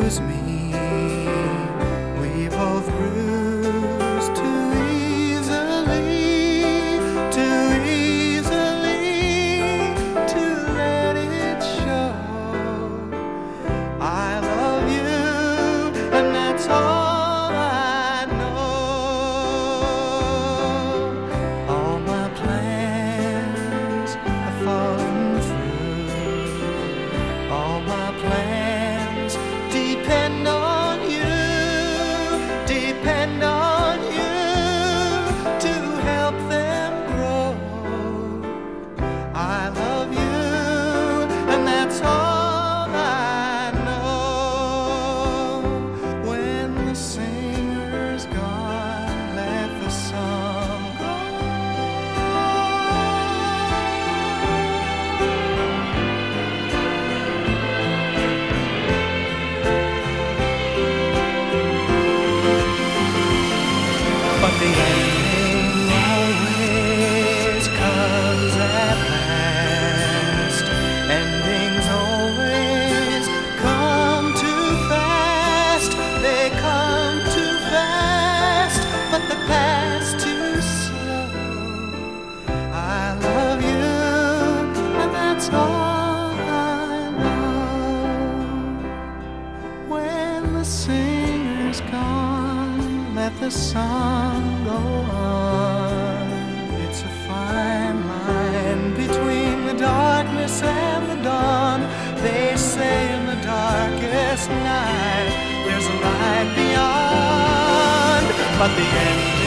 bruise me. We both bruise too easily to let it show. I love you, and that's all I know. All my plans have fallen through. All my plans depend on you, depend on you to help them grow. I love you, and that's all I know. When the singer's gone, let the song go. But the ending always comes at last. Endings always come too fast. They come too fast, but they pass too slow. I love you, and that's all I know. When the singer's gone, let the sun go on. It's a fine line between the darkness and the dawn. They say in the darkest night there's a light beyond, but the end